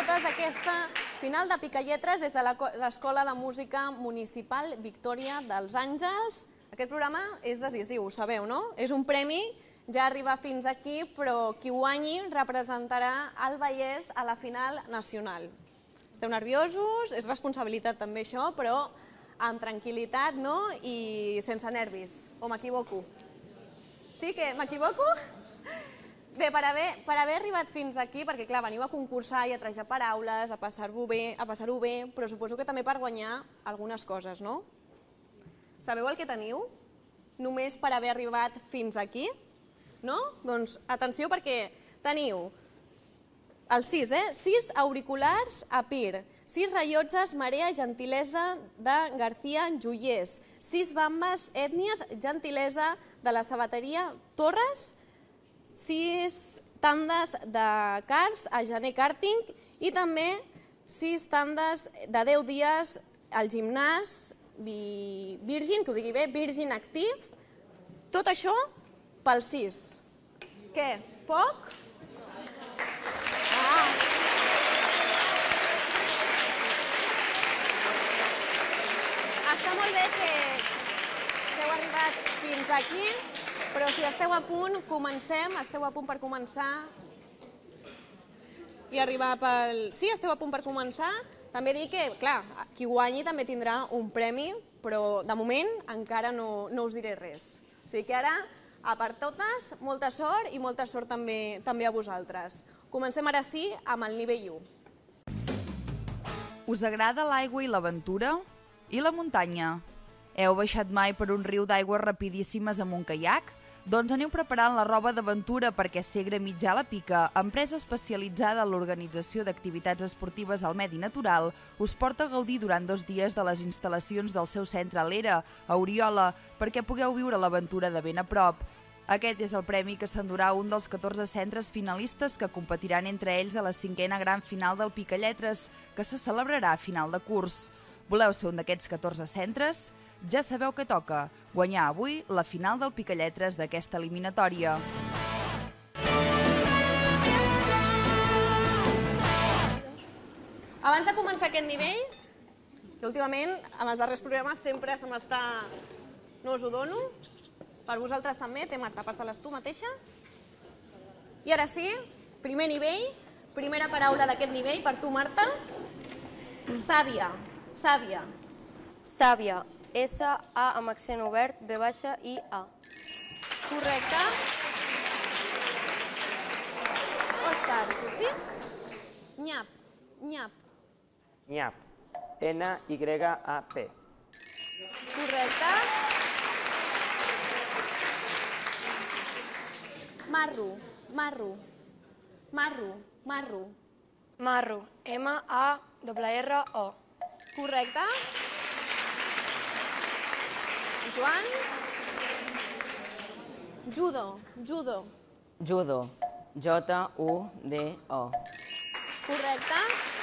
totes aquesta final de Picalletres des de l'Escola de Música Municipal Victòria dels Àngels. Aquest programa és decisiu, ho sabeu, no? És un premi, ja arriba fins aquí, però qui guanyi representarà el Vallès a la final nacional. Esteu nerviosos, és responsabilitat també això, però amb tranquil·litat i sense nervis. O m'equivoco? Sí que m'equivoco? Bé, per haver arribat fins aquí, perquè clar, veniu a concursar i a trejar paraules, a passar-ho bé, però suposo que també per guanyar algunes coses, no? Sabeu el que teniu? Només per haver arribat fins aquí? No? Doncs atenció perquè teniu els 6, 6 auriculars a Pir, 6 rellotges Marea Gentilesa de García Joiers, 6 bambes ètnies Gentilesa de la sabateria Torres, 6 tandes de cars a Gener Karting i també 6 tandes de 10 dies al gimnàs Virgin, que ho digui bé, Virgin Active. Tot això pel 6. Què? Poc? Està molt bé que heu arribat fins aquí, però si esteu a punt, comencem, esteu a punt per començar i arribar pel... Sí, esteu a punt per començar. També dir que, clar, qui guanyi també tindrà un premi, però de moment encara no us diré res. O sigui que ara, a per totes, molta sort i molta sort també a vosaltres. Comencem ara sí amb el nivell 1. Us agrada l'aigua i l'aventura? I la muntanya? Heu baixat mai per un riu d'aigües rapidíssimes amb un caiac? Doncs aneu preparant la roba d'aventura perquè Segre Mitjà La Pica, empresa especialitzada en l'organització d'activitats esportives al medi natural, us porta a gaudir durant 2 dies de les instal·lacions del seu centre a l'Era, a Oriola, perquè pugueu viure l'aventura de ben a prop. Aquest és el premi que s'endurà un dels 14 centres finalistes que competiran entre ells a la 5a gran final del Picalletres, que se celebrarà a final de curs. Voleu ser un d'aquests 14 centres? Ja sabeu què toca, guanyar avui la final del Picalletres d'aquesta eliminatòria. Abans de començar aquest nivell, que últimament, amb els darrers programes, sempre se m'està... No us ho dono. Per vosaltres també. Té, Marta, passa-les tu mateixa. I ara sí, primer nivell, primera paraula d'aquest nivell per tu, Marta. Sàvia, sàvia. Sàvia. S-A amb accent obert, B-I-A. Correcte. Òscar, sí? Nyap, nyap. Nyap. N-Y-A-P. Correcte. Marro, marro. Marro, marro. Marro. M-A-R-R-O. Correcte. Joan. Judo, judo. Judo. J-U-D-O. Correcte.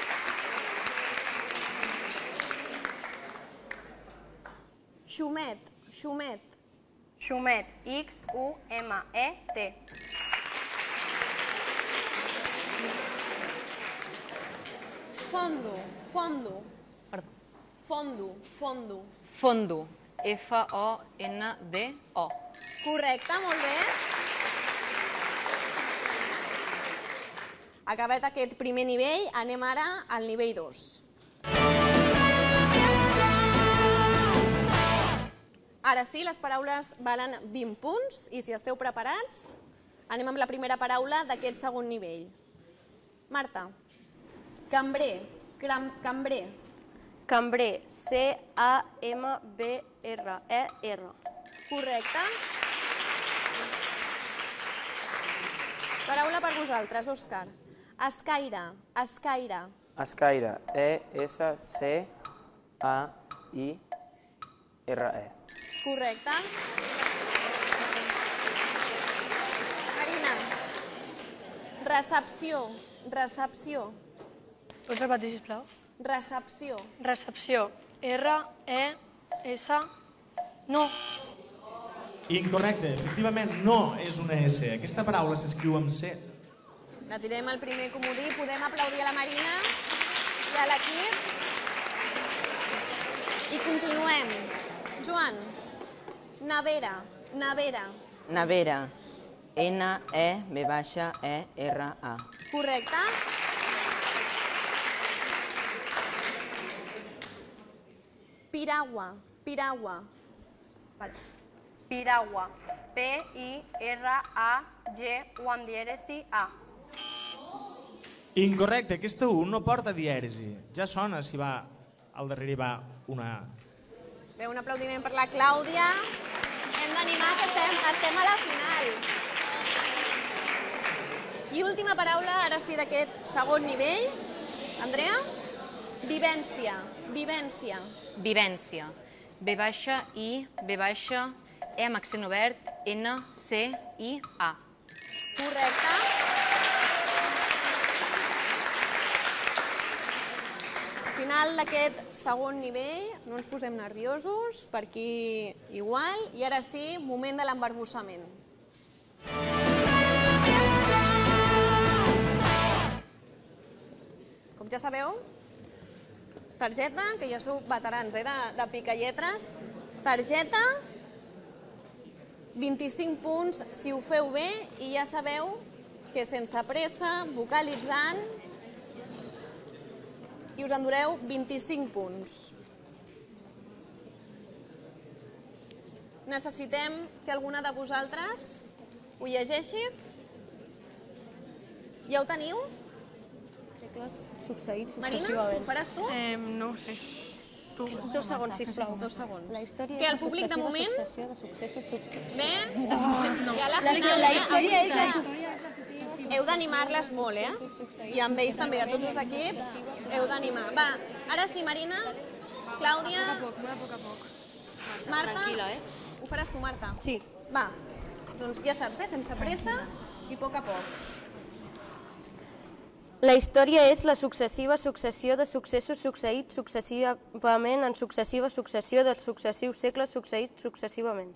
Xumet, xumet. Xumet. X-U-M-E-T. Fondo, fondo. Fondo, fondo. Fondo. F-O-N-D-O. Correcte, molt bé. Acabat aquest primer nivell, anem ara al nivell 2. Ara sí, les paraules valen 20 punts i si esteu preparats, anem amb la primera paraula d'aquest segon nivell. Marta. Cambrer, cambrer. Cambrer. C-A-M-B-R-E-R. Correcte. Paraula per vosaltres, Òscar. Escaire, escaire. Escaire. E-S-C-A-I-R-E. Correcte. Marina. Recepció, recepció. Pots repetir, sisplau? Recepció. Recepció. R-E-S... No. Incorrecte, efectivament no és una S. Aquesta paraula s'escriu amb C. Retirem el primer comodí. Podem aplaudir a la Marina i a l'equip. I continuem. Joan, nevera, nevera. Nevera. N-E-V-E-R-A. Correcte. Piragua, piragua. Piragua. P-I-R-A-G-U amb dièresi A. Incorrecte, aquesta U no porta dièresi. Ja sona si va al darrere hi va una A. Bé, un aplaudiment per la Clàudia. Hem d'animar que estem a la final. I última paraula, ara sí, d'aquest segon nivell. Andrea? Vivència, vivència. Vivència. V-I-V-E amb accent obert, N-C-I-A. Correcte. Al final d'aquest segon nivell no ens posem nerviosos, per aquí igual, i ara sí, moment de l'embarbussament. Com ja sabeu, targeta, que ja sou veterans de picalletres, targeta, 25 punts si ho feu bé i ja sabeu que sense pressa, vocalitzant, i us endureu 25 punts. Necessitem que alguna de vosaltres ho llegeixi. Ja ho teniu? Marina, ho faràs tu? No ho sé. Tu. 2 segons, sisplau. 2 segons. La història Que és el públic, de successiva moment, successió de successos substituts. bé, ja la final, La història és la heu d'animar-les molt, I amb ells també, de tots els equips, heu d'animar. Va, ara sí, Marina, Clàudia... Molt a poc a poc. Marta, Tranquil·la, ho faràs tu, Marta? Sí. Va, doncs ja saps, sense pressa i a poc a poc. La història és la successiva successió de successos succeïts successivament en successiva successió dels successius segles succeïts successivament.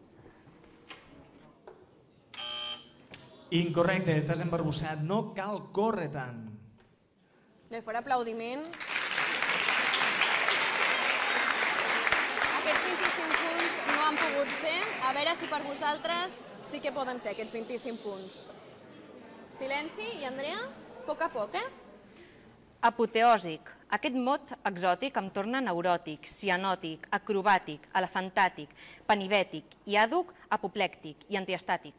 Incorrecte, t'has embarbussat. No cal córrer tant. Bé, fora aplaudiment. Aquests 25 punts no han pogut ser. A veure si per vosaltres sí que poden ser aquests 25 punts. Silenci i Andrea, a poc, Apoteòsic. Aquest mot exòtic em torna neuròtic, cianòtic, acrobàtic, elefantàtic, panibètic i àduc, apoplèctic i antiestàtic.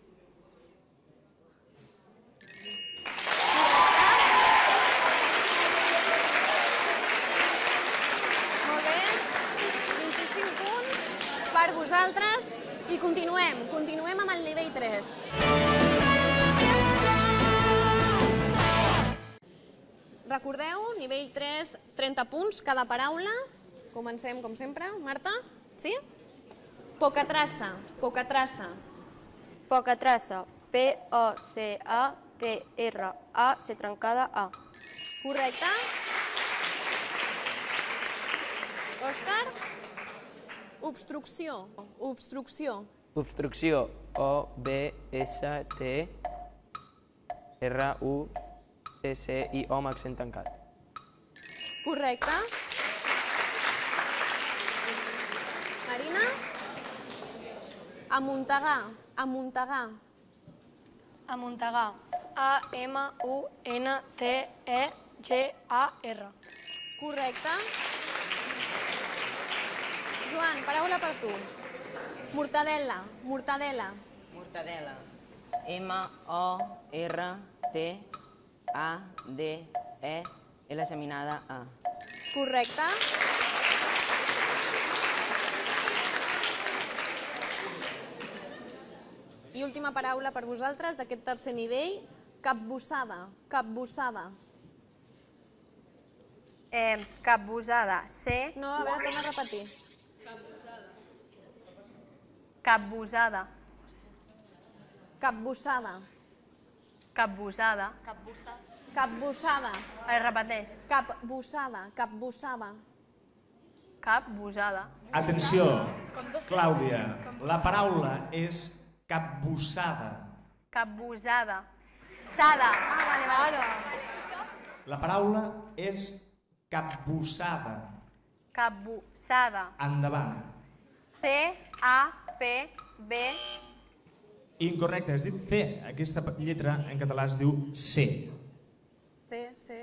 Molt bé. 25 punts per vosaltres i continuem amb el nivell 3. Recordeu, nivell 3, 30 punts, cada paraula. Comencem, com sempre. Marta, sí? Poca traça. Poca traça. P-O-C-A-T-R-A, C trencada, A. Correcte. Òscar? Obstrucció. Obstrucció. O-B-S-T-R-U-C-C-I-O amb accent tancat. Correcte. Marina? Amuntegar. Amuntegar. A-M-U-N-T-E-G-A-R. Correcte. Joan, paraula per tu. Mortadel·la. Mortadela. M-O-R-T-A-D-E-L geminada A. Correcte. I última paraula per vosaltres d'aquest tercer nivell, capbussada. Capbussada. C. No, a veure, torna a repetir. Capbussada. Capbussada. Es repeteix. Capbussada. Atenció, Clàudia, la paraula és capbussada. Capbussada. Sada. Vale. La paraula és capbussada. Capbussada. Endavant. C-A-P-B. Incorrecte, has dit C. Aquesta lletra en català es diu C. C.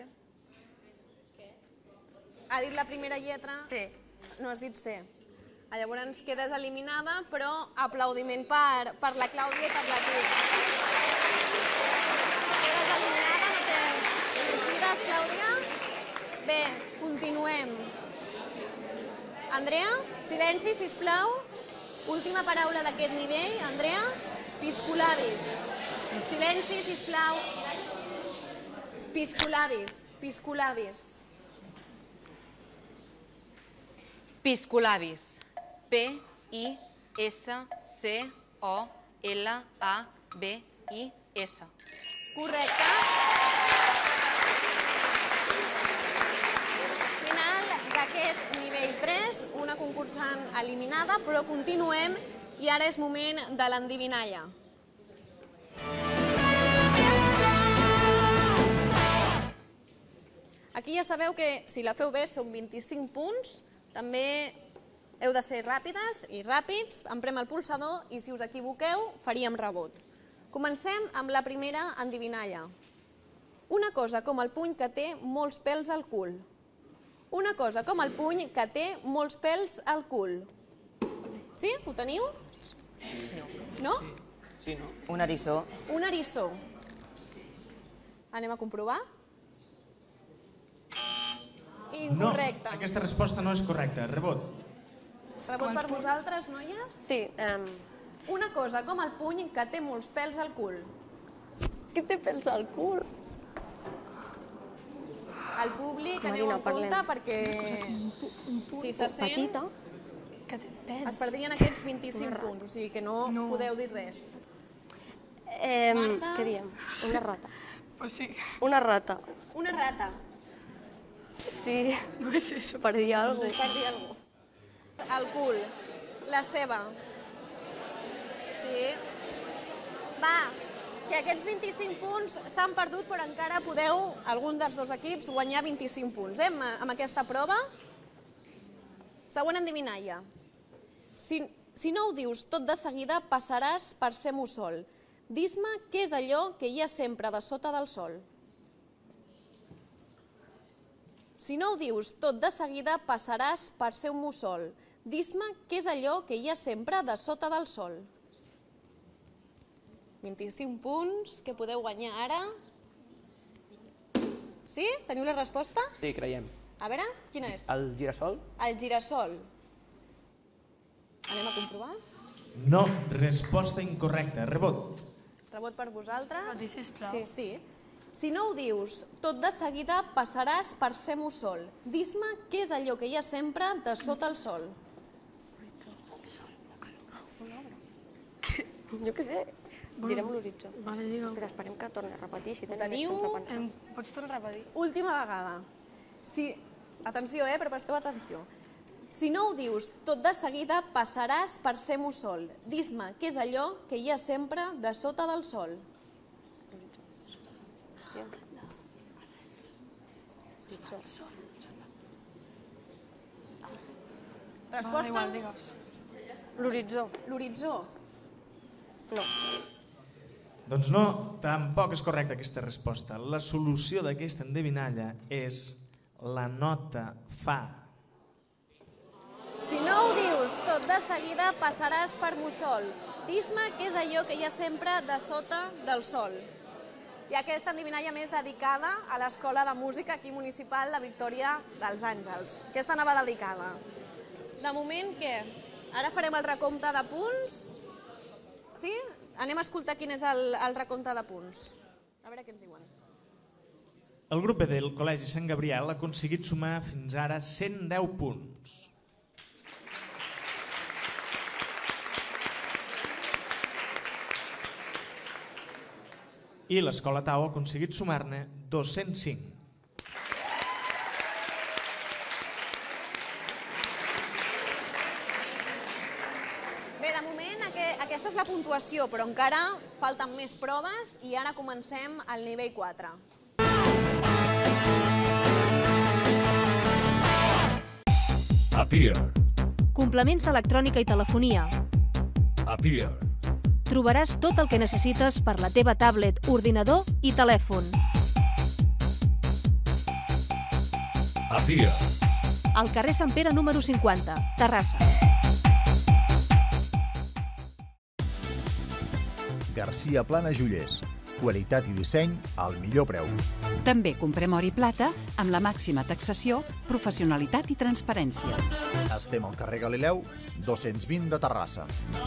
Ha dit la primera lletra? Sí. No has dit C. Llavors quedes eliminada, però aplaudiment per la Clàudia i per l'equip. Quedes eliminada, no tens vides, Clàudia? Bé, continuem. Andrea, silenci, sisplau. Última paraula d'aquest nivell, Andrea. Piscolabis. Silenci, sisplau. Piscolabis. Piscolabis. P-I-S-C-O-L-A-B-I-S. Correcte. Final d'aquest nivell 3, una concursant eliminada, però continuem i ara és moment de l'endivinalla. Aquí ja sabeu que si la feu bé són 25 punts, també heu de ser ràpides i ràpids, emprem el pulsador i si us equivoqueu faríem rebot. Comencem amb la primera endivinalla. Una cosa com el puny que té molts pèls al cul. Una cosa com el puny que té molts pèls al cul. Sí? Ho teniu? No. Sí, no? Un eriçó. Un eriçó. Anem a comprovar. Incorrecte. No, aquesta resposta no és correcta. Rebot. Rebot per vosaltres, noies? Sí. Una cosa com el puny que té molts pèls al cul. Què té pèls al cul? El públic, aneu Marina, en compte parlem. perquè si se sent Petita. Que té pèls. es perdrien aquests 25 punts, o sigui que no podeu dir res. Què diem? Una rata. Pues sí. Una rata. Una rata, Sí. No és eso. Per dir alguna per dir alguna cosa. El cul, la seva. Sí. Va, que aquests 25 punts s'han perdut, però encara podeu, algun dels dos equips, guanyar 25 punts. Amb aquesta prova. Següent endivinalla. Si no ho dius tot de seguida, passaràs per ser mussol. Dis-me què és allò que hi ha sempre de sota del sol. Si no ho dius tot de seguida, passaràs per ser un mussol. Dis-me què és allò que hi ha sempre de sota del sol. 25 punts que podeu guanyar ara. Sí? Teniu la resposta? Sí, creiem. A veure, quina és? El girassol? El girassol. Anem a comprovar. No, resposta incorrecta. Rebot. Rebot per vosaltres. Repetí, sisplau. Sí. Si no ho dius tot de seguida, passaràs per ser mussol. Dis-me què és allò que hi ha sempre de sota el sol. Jo què sé. Direm l'horitzó. Vale, digue-ho. Espera, esperem que torni a repetir. Si tens Teniu? més temps, repensar. Pots tornar a repetir? Última vegada. Atenció, però presteu atenció. Si no ho dius tot de seguida, passaràs per ser mussol. Dis-me què és allò que hi ha sempre de sota del sol. Resposta? Igual, digues. L'horitzó. L'horitzó. No. Doncs no, tampoc és correcta aquesta resposta. La solució d'aquesta endevinalla és la nota fa. Si no ho dius tot de seguida, passaràs per mussol. Dis-me què és allò que hi ha sempre de sota del sol. I aquesta endivinalla més dedicada a l'Escola de Música aquí municipal de Victòria dels Àngels. Aquesta anava dedicada. De moment, què? Ara farem el recompte de punts. Sí? Anem a escoltar quin és el recompte de punts. A veure què ens diuen. El grup B del Col·legi Sant Gabriel ha aconseguit sumar fins ara 110 punts. I l'Escola Tau ha aconseguit sumar-ne 205. Bé, de moment Aquesta és la puntuació, però encara falten més proves i ara comencem al nivell 4. Appear. Complements d'electrònica i telefonia. Appear. Trobaràs tot el que necessites per la teva tablet, ordinador i telèfon. Appear. Al carrer Sant Pere número 50, Terrassa. Garcia Plana Joiers. Qualitat i disseny al millor preu. També comprem or i plata amb la màxima taxació, professionalitat i transparència. Estem al carrer Galileu, 220 de Terrassa.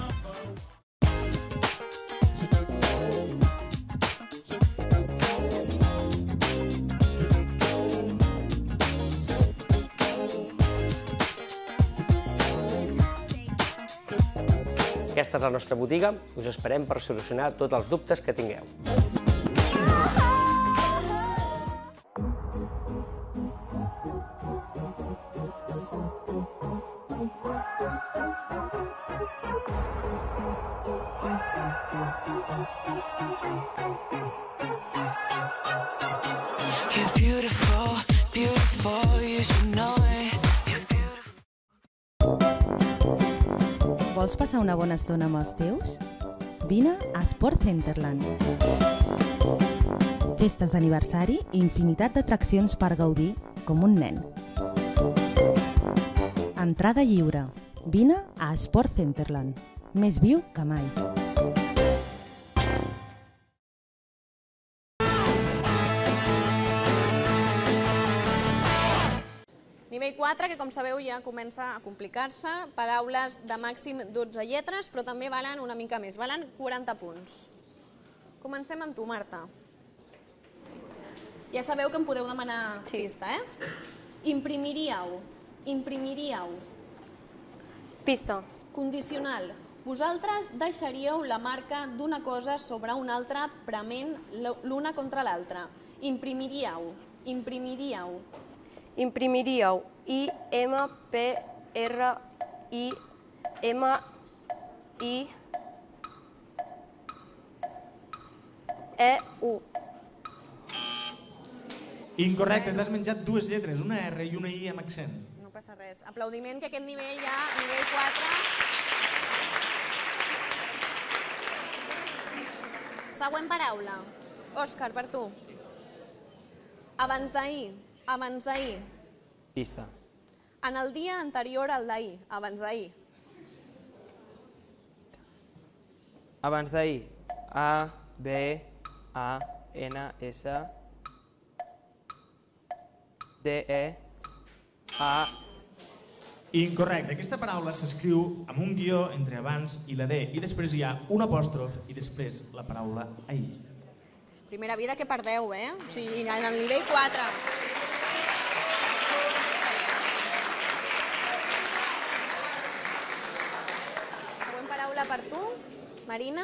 Aquesta és la nostra botiga. Us esperem per solucionar tots els dubtes que tingueu. You're beautiful, beautiful, you should know it. Vols passar una bona estona amb els teus? Vine a Sport Centerland. Festes d'aniversari i infinitat d'atraccions per gaudir com un nen. Entrada lliure. Vine a Sport Centerland. Més viu que mai. Nivell 4, que com sabeu ja comença a complicar-se. Paraules de màxim 12 lletres, però també valen una mica més. Valen 40 punts. Comencem amb tu, Marta. Ja sabeu que em podeu demanar pista, eh? Imprimiríeu. Imprimiríeu. Pista. Condicional. Vosaltres deixaríeu la marca d'una cosa sobre una altra prement l'una contra l'altra. Imprimiríeu. Imprimiríeu. Imprimiríeu. I-M-P-R-I-M-I-E-U. Incorrecte, t'has menjat dues lletres, una R i una I amb accent. No passa res. Aplaudiment, que aquest nivell ja, nivell 4. Següent paraula. Òscar, per tu. Abans d'ahir. Abans d'ahir. Pista. En el dia anterior al d'ahir. Abans d'ahir. Abans d'ahir. A, B, A, N, S, D, E, A... Incorrecte. Aquesta paraula s'escriu amb un guió entre abans i la D i després hi ha un apòstrof i després la paraula ahir. Primera vida que perdeu, eh? O sigui, en el nivell 4. Següent paraula per tu, Marina.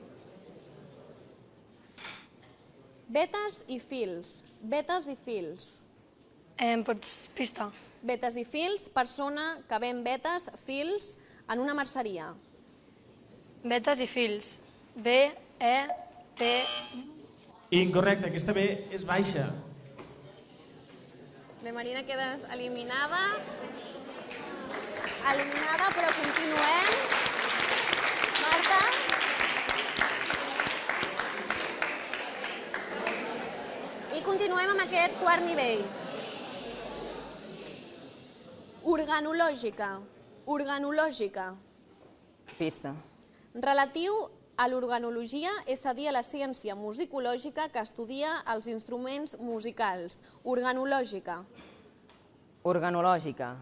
Vetes i fils. Vetes i fils. Pots pista. Vetes i fils, persona que ven vetes, fils, en una merceria. Vetes i fils. B-E-T... Incorrecte, aquesta B és baixa. Bé, Marina, quedes eliminada. Eliminada, però continuem. Marta. I continuem amb aquest quart nivell. Organològica. Organològica. Pista. Relatiu a l'organologia, és a dir, a la ciència musicològica que estudia els instruments musicals. Organològica. Organològica.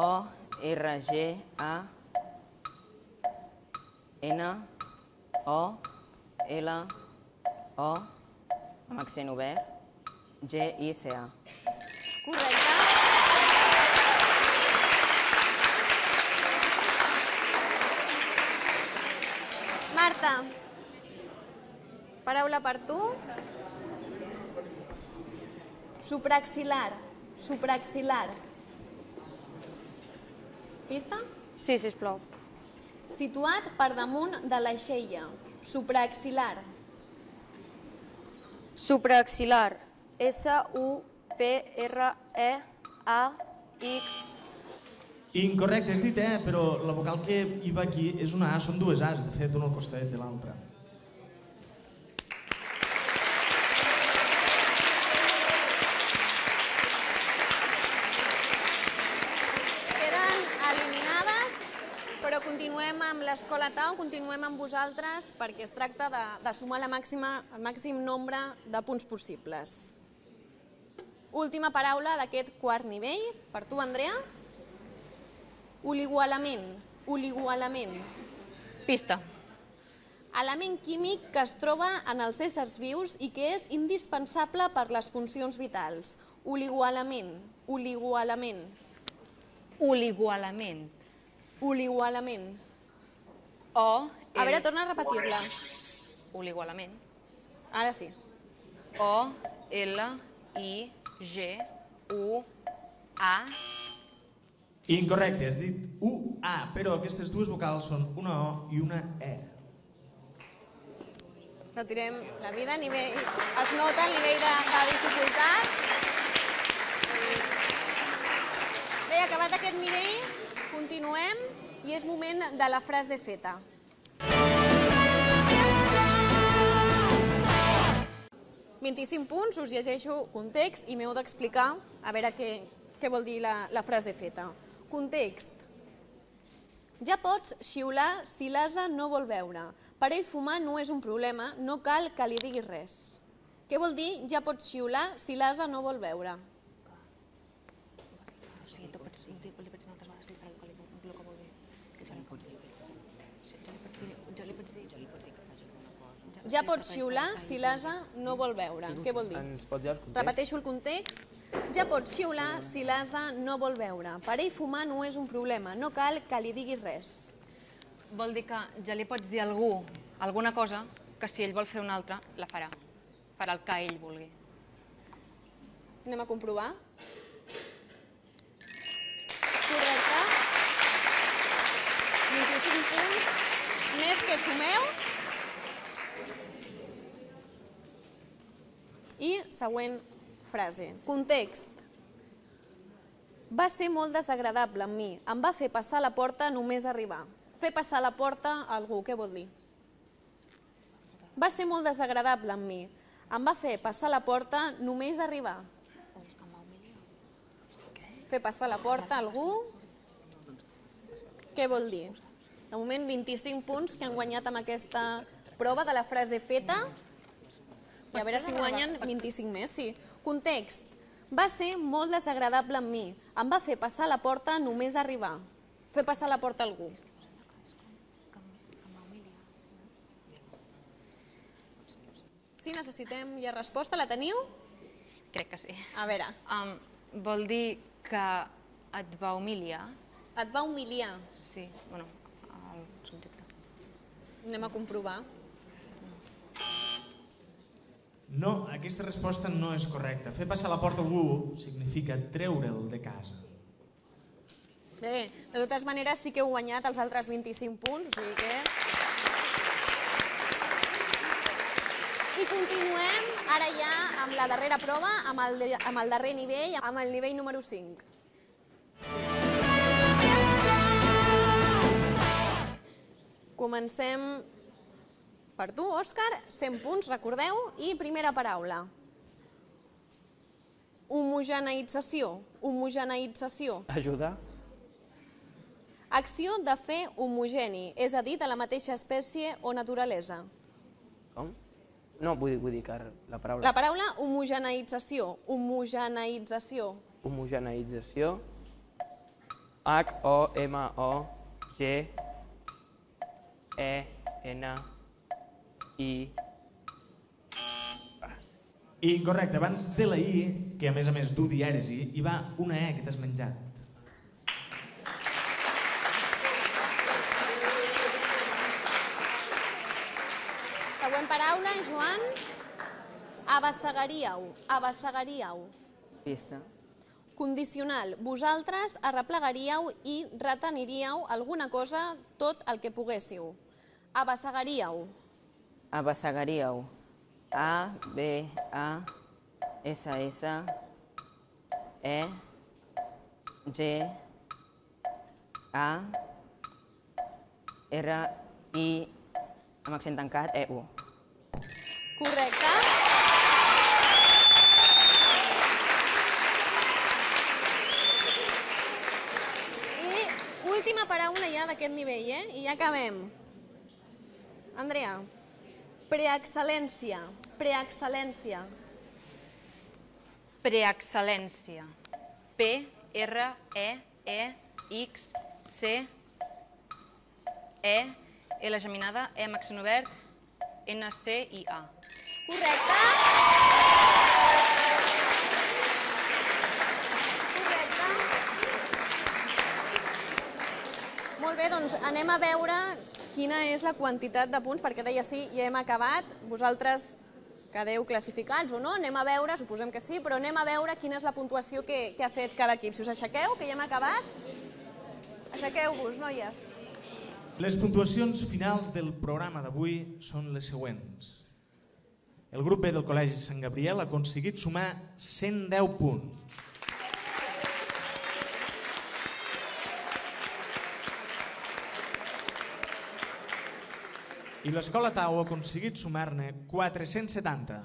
O-R-G-A-N-O-L-O amb accent obert, G-I-C-A. Correcte. Marta, paraula per tu. Supraxilar. Supraxilar. Pista? Sí, sisplau. situat per damunt de l'aixella, supraaxilar. Supraaxilar. S-U-P-R-E-A-X. Incorrecte, has dit però la vocal que hi va aquí és una A, són dues As, de fet, una al costat de l'altra. Queden eliminades, però continuem amb l'Escola Tau, continuem amb vosaltres perquè es tracta de sumar el màxim nombre de punts possibles. Última paraula d'aquest quart nivell, per tu, Andrea. Oligualament. Oligualament. Pista. Element químic que es troba en els éssers vius i que és indispensable per les funcions vitals. Oligualament. Oligualament. Oligualament. Oligualament. A veure, torna a repetir-la. Oligualament. Ara sí. O-L-I-G-U-A. Incorrecte, has dit U-A, però aquestes dues vocals són una O i una E. Retirem la vida, es nota el nivell de dificultat. Bé, acabat aquest nivell, continuem i és moment de la frase feta. $25, us llegeixo context i m'heu d'explicar a veure què vol dir la frase feta. Context. Ja pots xiular si l'ase no vol beure. Per ell fumar no és un problema, no cal que li diguis res. Què vol dir ja pots xiular si l'ase no vol beure? O sigui, tu pots dir moltes vegades el que vol dir. Que ja li pots dir. Ja pots xiular si l'ase no vol beure. Què vol dir? Ens pots dir el context? Repeteixo el context. Ja pots xiular si l'ase no vol beure. Per ell fumar no és un problema, no cal que li diguis res. Vol dir que ja li pots dir a algú alguna cosa que si ell vol fer una altra, la farà. Farà el que ell vulgui. Anem a comprovar. Correcte. 25 punts més que sumeu. I següent frase. Context. Va ser molt desagradable amb mi. Em va fer passar la porta només arribar. Fer passar la porta a algú, què vol dir? Va ser molt desagradable amb mi. Em va fer passar la porta només arribar. Fer passar la porta a algú, què vol dir? De moment, 25 punts que han guanyat amb aquesta prova de la frase feta. I a veure si guanyen 25 més, sí. Context. Va ser molt desagradable amb mi. Em va fer passar la porta només arribar. Fer passar la porta a algú. Sí, necessitem ja resposta. La teniu? Crec que sí. A veure. Vol dir que et va humiliar? Et va humiliar? Sí, bueno, el subjecte. Anem a comprovar. No, aquesta resposta no és correcta. Fer passar la porta a algú significa treure'l de casa. Bé, de totes maneres sí que heu guanyat els altres 25 punts, o sigui que... I continuem ara ja amb la darrera prova, amb el darrer nivell, amb el nivell número 5. Comencem per tu, Òscar, 100 punts, recordeu, i primera paraula. Homogeneïtzació, homogeneïtzació. Ajuda. Acció de fer homogeni, és a dir, de la mateixa espècie o naturalesa. Com? No, vull dir que la paraula... La paraula homogeneïtzació, homogeneïtzació. Homogeneïtzació. H-O-M-O-G-E-N-I... Incorrecte, abans de la I, que a més du dièresi, hi va una E que t'has menjat. Següent paraula, Joan. Abassegaríeu, abassegaríeu. Pista. Condicional. Vosaltres arreplegaríeu i reteniríeu alguna cosa, tot el que poguéssiu. Abassegaríeu. Abassegaríeu. A, B, A, S, S, E, G, A, R, I, amb accent tancat, E, U. Correcte. Última paraula ja d'aquest nivell, i ja acabem. Andrea, preexcel·lència. Preexcel·lència. Preexcel·lència. P, R, E, X, C, E, L geminada, E amb accent obert, N, C, I, A. Correcte. Molt bé, doncs anem a veure quina és la quantitat de punts, perquè ara ja sí, ja hem acabat. Vosaltres quedeu classificats o no? Anem a veure, suposem que sí, però anem a veure quina és la puntuació que ha fet cada equip. Si us aixequeu, que ja hem acabat. Aixequeu-vos, noies. Les puntuacions finals del programa d'avui són les següents. El grup B del Col·legi Sant Gabriel ha aconseguit sumar 110 punts. I l'Escola Tau ha aconseguit sumar-ne 470.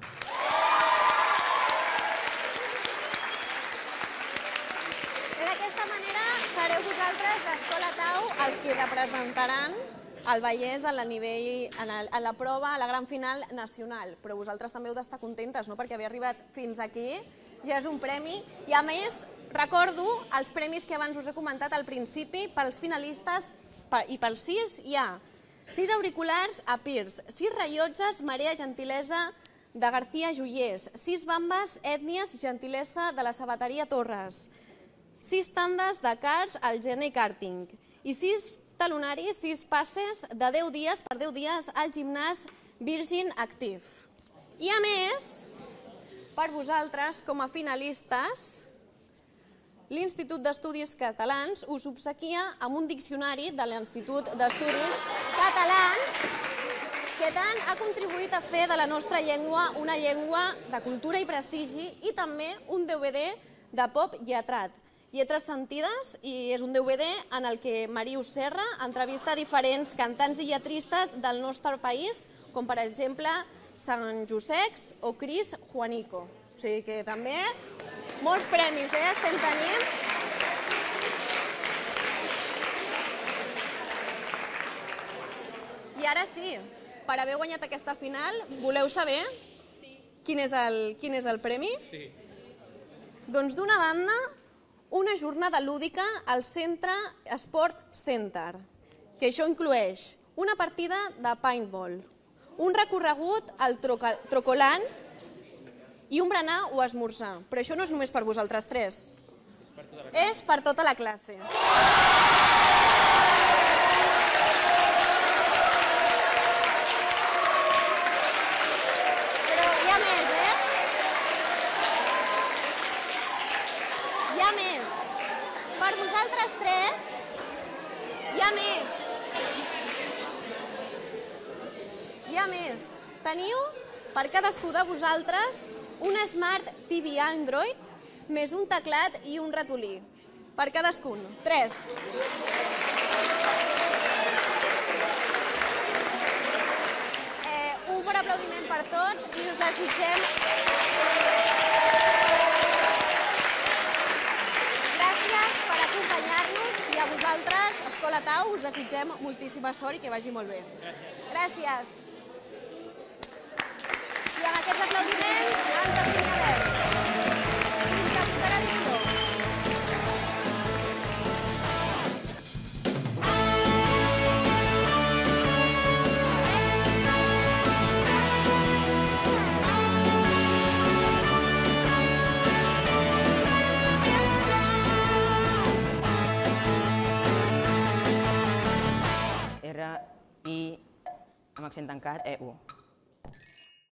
D'aquesta manera sereu vosaltres, l'Escola Tau, els qui representaran el Vallès a la prova, a la gran final nacional. Però vosaltres també heu d'estar contentes, no? Perquè haver arribat fins aquí ja és un premi. I a més, recordo els premis que abans us he comentat al principi. Pels finalistes i pels 6 hi ha 6 auriculars a Pirs, 6 rellotges Marea Gentilesa de García Joiers, 6 bambes Ètnies Gentilesa de la Sabateria Torres, 6 tandes de cars al Gene Karting i 6 talonaris, 6 passes de 10 dies per 10 dies al gimnàs Virgin Active. I a més, per vosaltres, com a finalistes, l'Institut d'Estudis Catalans us obsequia amb un diccionari de l'Institut d'Estudis Catalans que tant ha contribuït a fer de la nostra llengua una llengua de cultura i prestigi i també un DVD de pop lletrat. Lletres sentides, i és un DVD en el que Màrius Serra entrevista diferents cantants i lletristes del nostre país, com per exemple Sant Josecs o Cris Juanico. O sigui que també molts premis estem tenint. I ara sí, per haver guanyat aquesta final, voleu saber quin és el premi? Sí. Doncs d'una banda, una jornada lúdica al Centre Sport Center, que això inclueix una partida de paintball, un recorregut al Trocolant i un berenar o esmorzar. Però això no és només per vosaltres tres. És per tota la classe. Però hi ha més, Hi ha més. Per vosaltres tres, hi ha més. Hi ha més. Teniu, per cadascú de vosaltres, un Smart TV Android, més un teclat i un ratolí. Per cadascun. 3. Un fort aplaudiment per tots i us desitgem... Gràcies per acompanyar-nos i a vosaltres, Escola Tau, us desitgem moltíssima sort i que vagi molt bé. Gràcies. I amb aquests aplaudiments ens acomiadem. Fins la propera edició. R, I, amb accent tancat, E, U.